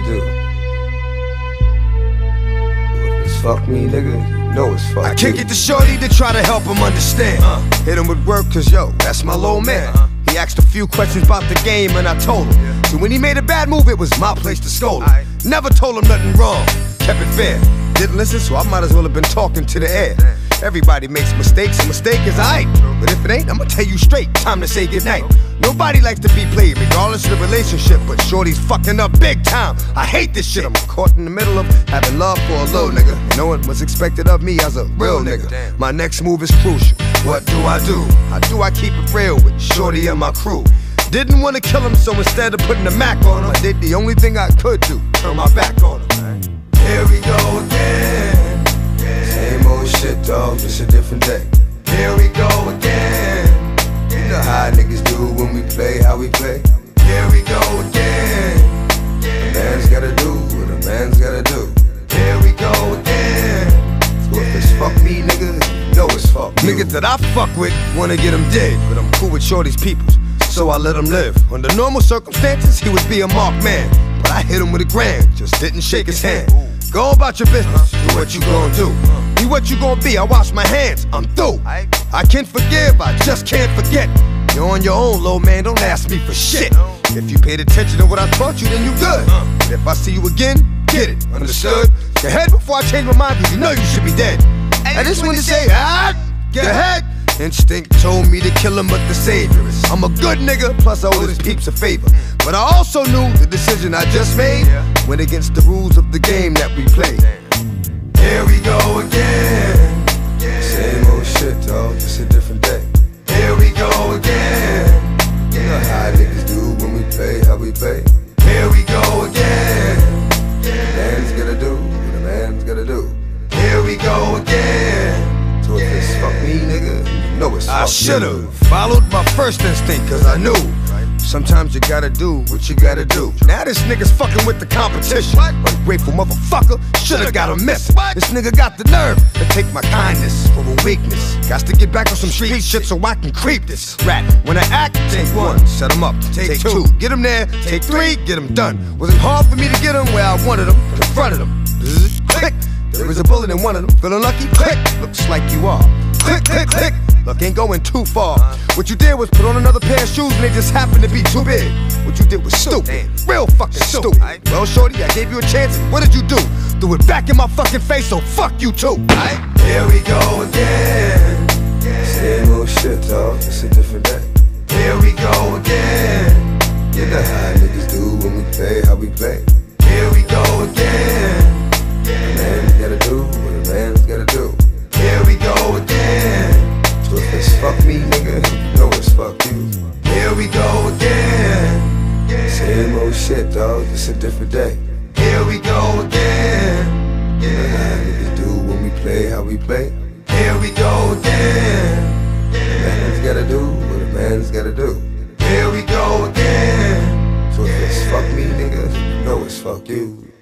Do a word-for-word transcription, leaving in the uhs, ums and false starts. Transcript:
do. If it's fuck me, nigga, you know it's fuck I kick you. it to Shorty to try to help him understand. uh, Hit him with work, cause yo, that's my little man. uh, He asked a few questions about the game and I told him. yeah. So when he made a bad move, it was my place to scold him. I Never told him nothing wrong, kept it fair. Didn't listen, so I might as well have been talking to the air. Everybody makes mistakes, a mistake is aight. But if it ain't, I'ma tell you straight, time to say goodnight. Nobody likes to be played, regardless of the relationship, but Shorty's fucking up big time. I hate this shit, I'm caught in the middle of having love for a little nigga. Knowing what's expected of me as a real nigga. My next move is crucial, what do I do? How do I keep it real with Shorty and my crew? Didn't wanna kill him, so instead of putting a Mac on him, I did the only thing I could do, turn my back on him. Here we go again. Same old shit, dog, just a different day. Here we go again. You know how niggas do when we play, how we play. Here we go again. A man's gotta do what a man's gotta do. Here we go again. So if it's fuck me, nigga, you know it's fuck you. Niggas that I fuck with wanna get him dead, but I'm cool with Shorty's peoples, so I let him live. Under normal circumstances, he would be a marked man, but I hit him with a grand, just didn't shake his hand. Go about your business, do what you gon' do. Be what you gon' be, I wash my hands, I'm through. I can forgive, I just can't forget. You're on your own, little man, don't ask me for shit. If you paid attention to what I taught you, then you good. But if I see you again, get it, understood? Get ahead before I change my mind, cause you know you should be dead. I just wanted to say, ah, get ahead. Instinct told me to kill him, but the savior is I'm a good nigga, plus I owe his peeps a favor. But I also knew the decision I just made went against the rules of the game that we played. Here we go again. Same old shit, dog, just a different day. Here we go again. You know how niggas do when we play, how we play. Here we go again. A man's gotta do what a man's gotta do. Here we go again. So if it's fuck me, nigga, you know it's fuck you. I should've followed my first instinct, cause I knew sometimes you gotta do what you gotta do. Now this nigga's fucking with the competition. Ungrateful motherfucker, should've got him missing. This nigga got the nerve to take my kindness for a weakness. Got to get back on some street shit so I can creep this rat. When I act, take one, set him up. Take two, get him there. Take three, get him done. Wasn't hard for me to get him where I wanted him, in front of him. Click, there was a bullet in one of them. Feeling lucky? Click, looks like you are. Click, click, click. Look, ain't going too far. What you did was put on another pair of shoes and they just happened to be too big. What you did was stupid, real fucking stupid. Well, shorty, I gave you a chance, what did you do? Threw it back in my fucking face, so fuck you too. Here we go again. Same old shit, dog, it's a different day. Here we go again. You know how niggas do when we play, how we play. Here we go again. A man's gotta do what a man's gotta do. Here we go again. So if it's fuck me, nigga, you know it's fuck you. Here we go again. Same old shit, dog, it's a different day. Here we go again. You know how niggas do when we play, how we play. Here we go again. A man's gotta do what a man's gotta do. Here we go again. So if it's fuck me, nigga, you know it's fuck you.